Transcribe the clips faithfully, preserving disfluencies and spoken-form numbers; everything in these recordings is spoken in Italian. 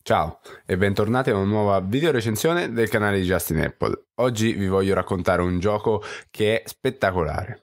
Ciao e bentornati a una nuova video recensione del canale di Justin Apple. Oggi vi voglio raccontare un gioco che è spettacolare.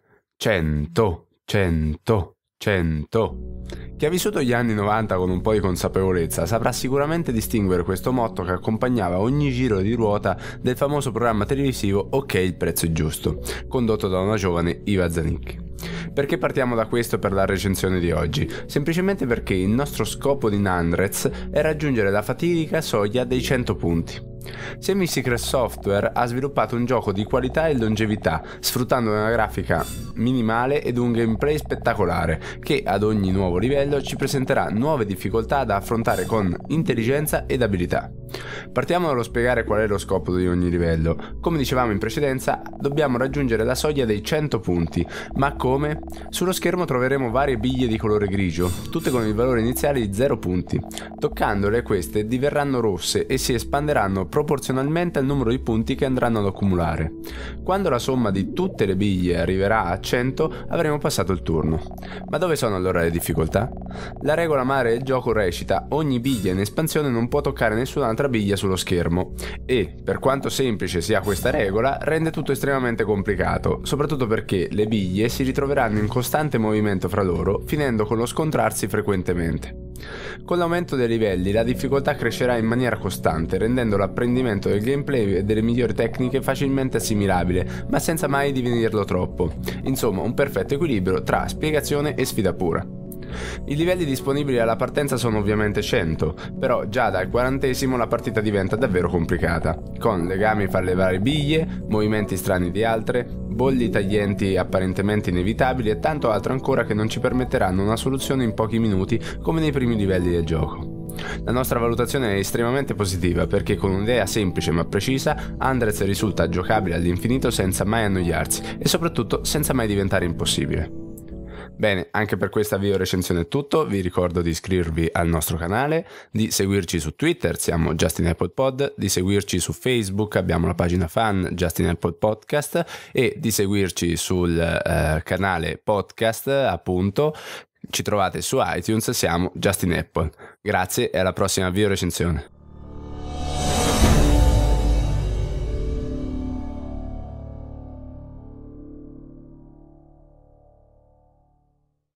cento, cento, cento. Chi ha vissuto gli anni novanta con un po' di consapevolezza saprà sicuramente distinguere questo motto che accompagnava ogni giro di ruota del famoso programma televisivo Ok, il prezzo è giusto, condotto da una giovane Iva Zanicchi. Perché partiamo da questo per la recensione di oggi? Semplicemente perché il nostro scopo di Nandrez è raggiungere la fatidica soglia dei cento punti. Semisecret Software ha sviluppato un gioco di qualità e longevità, sfruttando una grafica minimale ed un gameplay spettacolare, che ad ogni nuovo livello ci presenterà nuove difficoltà da affrontare con intelligenza ed abilità. Partiamo dallo spiegare qual è lo scopo di ogni livello. Come dicevamo in precedenza, dobbiamo raggiungere la soglia dei cento punti, ma come? Sullo schermo troveremo varie biglie di colore grigio, tutte con il valore iniziale di zero punti. Toccandole, queste diverranno rosse e si espanderanno proporzionalmente al numero di punti che andranno ad accumulare. Quando la somma di tutte le biglie arriverà a cento, avremo passato il turno. Ma dove sono allora le difficoltà? La regola madre del gioco recita: ogni biglia in espansione non può toccare nessun'altra biglia sullo schermo, e, per quanto semplice sia questa regola, rende tutto estremamente complicato, soprattutto perché le biglie si ritroveranno in costante movimento fra loro, finendo con lo scontrarsi frequentemente. Con l'aumento dei livelli la difficoltà crescerà in maniera costante, rendendo l'apprendimento del gameplay e delle migliori tecniche facilmente assimilabile, ma senza mai divenirlo troppo. Insomma, un perfetto equilibrio tra spiegazione e sfida pura. I livelli disponibili alla partenza sono ovviamente cento, però già dal quarantesimo la partita diventa davvero complicata, con legami fra le varie biglie, movimenti strani di altre, bolli taglienti apparentemente inevitabili e tanto altro ancora che non ci permetteranno una soluzione in pochi minuti come nei primi livelli del gioco. La nostra valutazione è estremamente positiva perché con un'idea semplice ma precisa, Nandrez risulta giocabile all'infinito senza mai annoiarsi e soprattutto senza mai diventare impossibile. Bene, anche per questa video recensione è tutto. Vi ricordo di iscrivervi al nostro canale, di seguirci su Twitter, siamo Justin Apple Pod, di seguirci su Facebook, abbiamo la pagina fan Justin Apple Podcast, e di seguirci sul eh, canale podcast, appunto. Ci trovate su iTunes, siamo Justin Apple. Grazie e alla prossima video recensione.